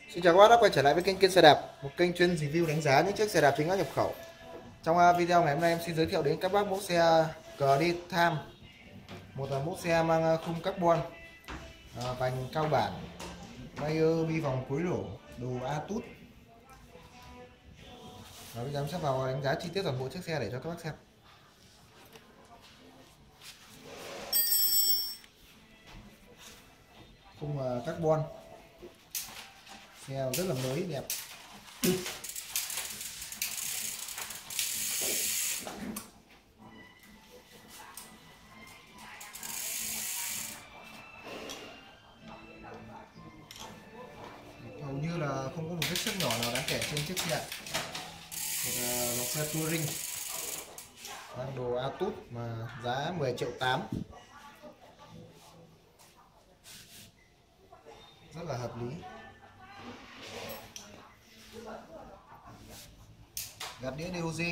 Xin chào các bác đã quay trở lại với kênh Kiên Xe Đạp, một kênh chuyên review đánh giá những chiếc xe đạp chính hãng nhập khẩu. Trong video ngày hôm nay em xin giới thiệu đến các bác mẫu xe Credit Time, một mẫu xe mang khung carbon, vành cao bản, Mayer bi vòng cuối lỗ, đồ Atus. Và bây giờ em sẽ vào đánh giá chi tiết toàn bộ chiếc xe để cho các bác xem. Khung carbon, xe rất là mới đẹp. Hầu như là không có một vết xước nhỏ nào đáng kể trên chiếc xe. Một dòng xe touring mang đồ Atus mà giá 10 triệu 8, rất là hợp lý. Gạt đĩa DOG,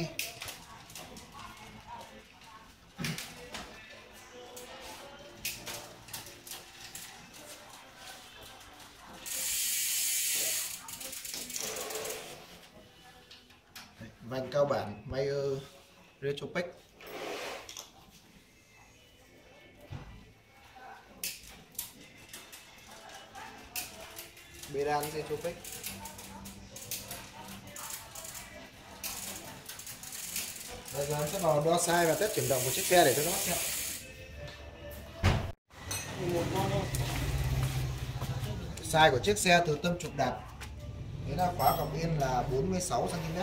vành cao bản Mayer Retrospect, Bedan Retrospect. Bây giờ em sẽ vào đo size và test chuyển động của chiếc xe để cho các bác xem. Size của chiếc xe từ tâm trục đạp đến khóa cọc yên là 46 cm.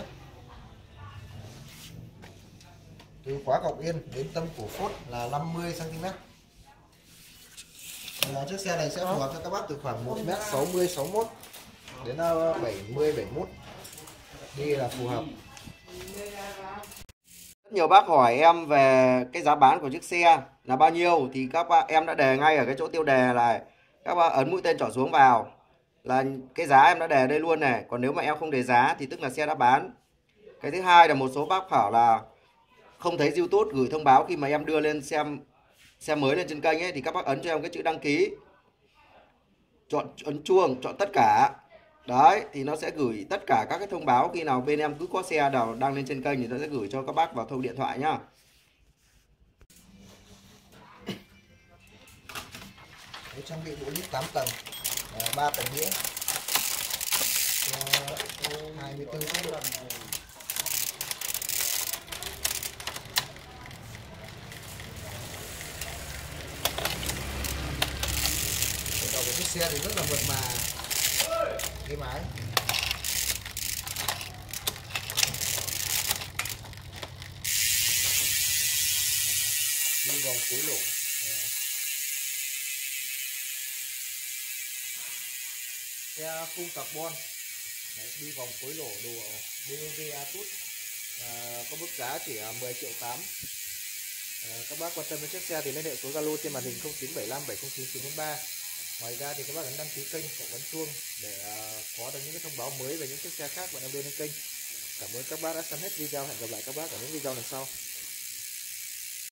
Từ khóa cọc yên đến tâm cổ phốt là 50 cm. Chiếc xe này sẽ phù hợp cho các bác từ khoảng 1m60 61 đến 70 71. Đi là phù hợp. Rất nhiều bác hỏi em về cái giá bán của chiếc xe là bao nhiêu thì các bác em đã đề ngay ở cái chỗ tiêu đề này. Các bác ấn mũi tên trỏ xuống vào là cái giá em đã đề đây luôn này. Còn nếu mà em không đề giá thì tức là xe đã bán. Cái thứ hai là một số bác bảo là không thấy YouTube gửi thông báo khi mà em đưa lên xem xe mới lên trên kênh ấy, thì các bác ấn cho em cái chữ đăng ký, chọn ấn chuông, chọn tất cả. Đấy thì nó sẽ gửi tất cả các cái thông báo khi nào bên em cứ có xe nào đăng lên trên kênh thì nó sẽ gửi cho các bác vào thông điện thoại nhá. Để trang bị bộ lít 8 tầng, 3 tầng đĩa, 24 phút. Đầu của chiếc xe thì rất là mượt mà, êm ái. Đi vòng cuối lỗ, xe khung carbon. Đấy, đi vòng cuối lỗ, đồ DOG Atus, có mức giá chỉ 10 triệu 8. Các bác quan tâm đến chiếc xe thì liên hệ số Zalo trên màn hình 0975 709 943. Ngoài ra thì các bác ấn đăng ký kênh, cộng ấn chuông để có được những cái thông báo mới về những chiếc xe khác bọn em đưa lên kênh. Cảm ơn các bác đã xem hết video, hẹn gặp lại các bác ở những video lần sau.